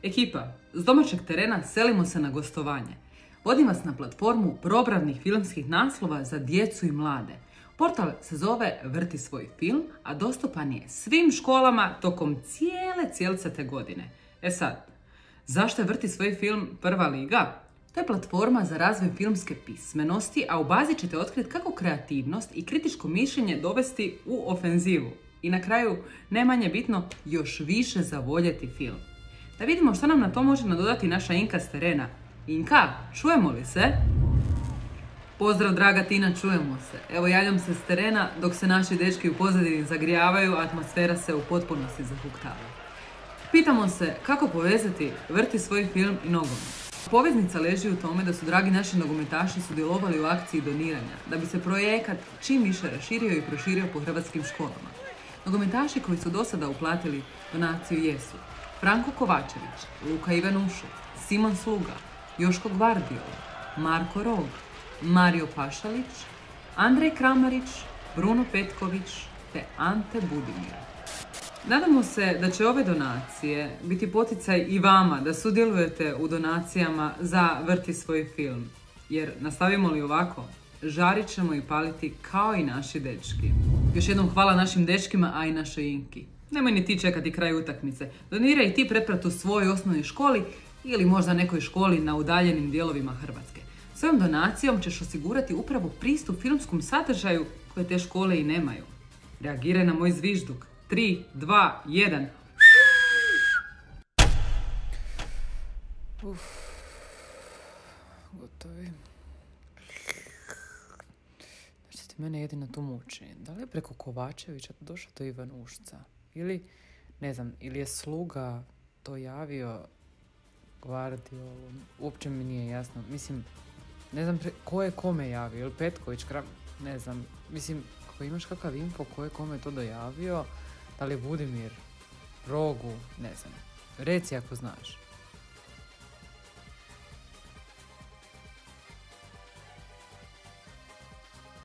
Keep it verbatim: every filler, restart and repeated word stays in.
Ekipa, s domaćeg terena selimo se na gostovanje. Vodim vas na platformu probravnih filmskih naslova za djecu i mlade. Portal se zove Vrti svoj film, a dostupan je svim školama tokom cijele cijelicate godine. E sad, zašto je Vrti svoj film prva liga? To je platforma za razvoj filmske pismenosti, a u bazi ćete otkriti kako kreativnost i kritičko mišljenje dovesti u ofenzivu. I na kraju, ne manje bitno, još više zavoljeti film. Da vidimo što nam na to može nadodati naša Inka s terena. Inka, čujemo li se? Pozdrav draga Tina, čujemo se. Evo javljam se s terena dok se naši dečki u pozadini zagrijavaju, a atmosfera se u potpunosti zahuktava. Pitamo se kako povezati Vrti svoj film i nogomet. Poveznica leži u tome da su dragi naši nogometaši sudjelovali u akciji doniranja, da bi se projekat čim više raširio i proširio po hrvatskim školama. Nogometaši koji su do sada uplatili donaciju jesu Franko Kovačević, Luka Ivanušev, Simon Sluga, Joško Gvardiola, Marko Rog, Mario Pašalić, Andrej Kramarić, Bruno Petković te Ante Budimir. Nadamo se da će ove donacije biti poticaj i vama da sudjelujete u donacijama za Vrti svoj film. Jer nastavimo li ovako, žarit ćemo i paliti kao i naši dečki. Još jednom hvala našim dečkima, a i našoj Inki. Nemoj ni ti čekati kraj utakmice. Doniraj ti pretplatu svojoj osnovnoj školi ili možda nekoj školi na udaljenim dijelovima Hrvatske. Svojom donacijom ćeš osigurati upravo pristup filmskom sadržaju koje te škole i nemaju. Reagiraj na moj zvižduk. tri, dva, jedan. Uf, gotovi. Znači ti mene jedino tu muči. Da li je preko Kovačevića došao do Ivanušca? Ili, ne znam, ili je Sluga to javio Gvardiolu? Uopće mi nije jasno. Mislim, ne znam pre, ko je kome javio. Ili Petković, Kram, ne znam. Mislim, ako imaš kakav info ko je kome to dojavio, da li je Budimir, Rogu, ne znam. Reci ako znaš.